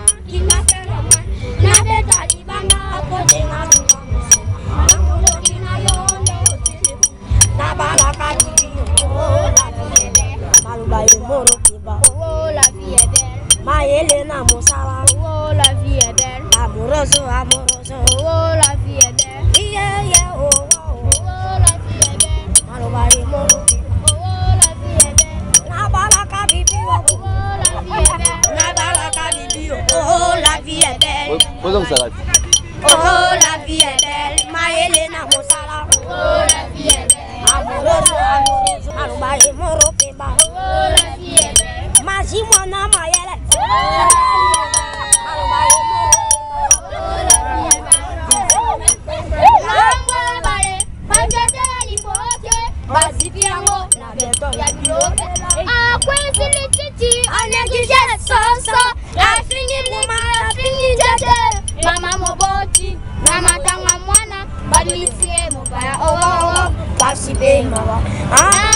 Elena Moussala, oh la vie est belle. Amoureuse, amoureuse, oh la vie est belle. Yeah, yeah, oh, oh, oh la vie est belle. Malobari Moroki, oh la vie est belle. Nabalaka Bibi, oh la vie est belle. Nabalaka Bibi, oh la vie est belle. oh la vie est belle. Ma Elena Moussala, oh la vie est belle. Amoureuse, amoureuse, Malobari Moroki, oh la vie est belle. Ma Jimona Mayele, Mama moboti, mama tanga mwana, badilisie mobaya, oh oh oh, Basibe Mawa,